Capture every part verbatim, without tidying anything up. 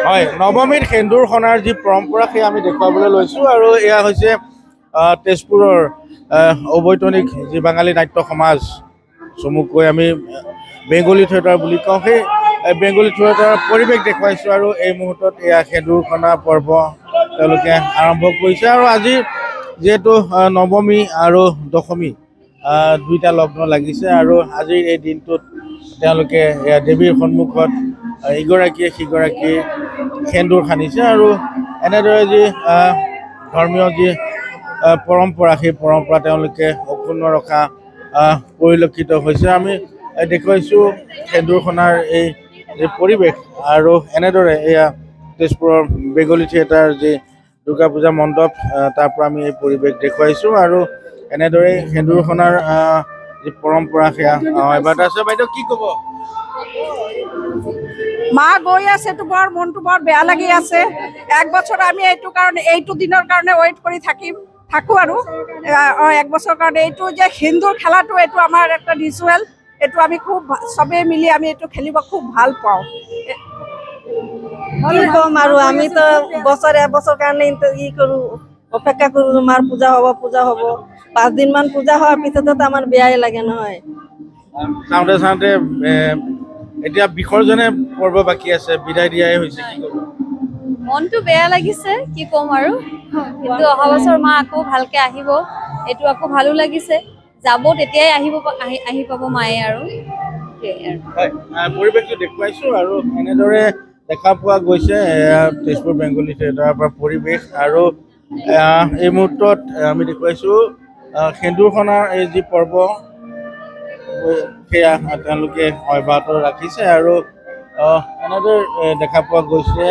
হয় নৱমীৰ সেন্দুৰ খনাৰ যি পৰম্পৰা সেই আমি দেখুৱাবলৈ লৈছোঁ আৰু এয়া হৈছে তেজপুৰৰ অবৈতনিক যি বাঙালী নাট্য সমাজ চমুকৈ আমি বেংগলী থিয়েটাৰ বুলি কওঁ সেই বেংগলী থিয়েটাৰৰ পৰিৱেশ দেখুৱাইছোঁ আৰু এই মুহূৰ্তত এয়া সেন্দুৰ খনা পৰ্ব তেওঁলোকে আৰম্ভ কৰিছে আৰু আজি যিহেতু নৱমী আৰু দশমী দুইটা লগ্ন লাগিছে আৰু আজিৰ এই দিনটোত তেওঁলোকে দেৱীৰ সন্মুখত ইগৰাকীয়ে সিগৰাকী সেন্দুৰ সানিছে আৰু এনেদৰে যি ধৰ্মীয় যি পৰম্পৰা সেই পৰম্পৰা তেওঁলোকে অক্ষুণ্ণ ৰখা পৰিলক্ষিত হৈছে আমি দেখুৱাইছোঁ সেন্দুৰ খনাৰ এই যি পৰিৱেশ আৰু এনেদৰে এয়া তেজপুৰৰ বেংগলী থিয়েটাৰ যি দুৰ্গা পূজা মণ্ডপ তাৰ পৰা আমি এই পৰিৱেশ দেখুৱাইছোঁ আৰু এনেদৰে সেন্দুৰ খনাৰ যি পৰম্পৰা সেয়া এবাৰ আছে বাইদেউ কি ক'ব মা গৈ আছে তো বৰ মনটো বৰ বেয়া লাগি আছে এক বছৰ আমি এইটো কাৰণে এইটো দিনৰ কাৰণে ৱেইট কৰি থাকিম থাকোঁ আৰু এক বছৰ কাৰণে এইটো যে সেন্দুৰ খেলাটো এইটো আমাৰ একটা ৰিচুৱেল এইটো আমি খুব চবেই মিলি আমি এইটো খেলিব খুব ভাল পাওঁ কি কম আৰু আমি তো বছৰ এবছৰ কাৰণে ই কৰোঁ অপেক্ষা কৰোঁ মাৰ পূজা হ'ব পূজা হ'ব পাঁচ দিন মান পূজা হোৱাৰ পিছতো আমাৰ বেয়াই লাগে নহয় চাওঁতে চাওঁতে এতিয়া বিসৰ্জনে পৰ্ব বাকী আছে বিদায় দিয়াই হৈছে কি ক'ব মনটো বেয়া লাগিছে কি ক'ম আৰু কিন্তু অহা বছৰ মা আকৌ ভালকে আহিব এইটো আকৌ ভালো লাগিছে যাব তেতিয়াই আহিব আহি পাব মায়ে আৰু পৰিৱেশটো দেখুৱাইছোঁ আৰু এনেদৰে দেখা পোৱা গৈছে তেজপুৰ বেংগলী থিয়েটাৰৰ পৰা পৰিৱেশ আৰু এই মুহূৰ্তত আমি দেখুৱাইছোঁ সেন্দুৰ খনাৰ এই যি পৰ্ব সেয়া তেওঁলোকে অব্যাহত ৰাখিছে আৰু এনেদৰে দেখা পোৱা গৈছে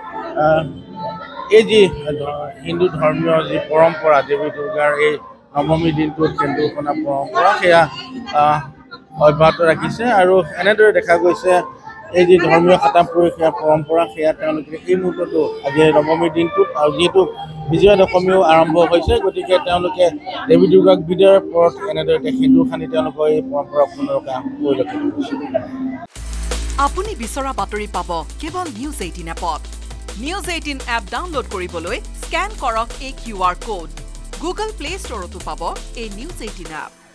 এই যি হিন্দু ধৰ্মীয় যি পৰম্পৰা দেৱী দুৰ্গাৰ এই নৱমী দিনটোত সেন্দুৰ খনা পৰম্পৰা সেয়া অব্যাহত ৰাখিছে আৰু এনেদৰে দেখা গৈছে এই যি ধৰ্মীয় খাতা প্ৰয়োগ পৰম্পৰা সেয়া তেওঁলোকে এই মুহূৰ্ততো আজি নৱমীৰ দিনটোত আৰু যিহেতু বিজয়া দশমীও আৰম্ভ হৈছে গতিকে তেওঁলোকে দেৱী দুৰ্গাক বিদায়ৰ পৰত এনেদৰে সেন্দুৰ সানি তেওঁলোকৰ এই পৰম্পৰা পুনৰকা পৰিলক্ষিত হৈছে আপুনি বিচৰা বাতৰি পাব কেৱল নিউজ এইটিন এপত নিউজ এইটিন এপ ডাউনলোড কৰিবলৈ স্কেন কৰক এই Q R code Google play ষ্টৰতো পাব এই নিউজ এইটিন এপ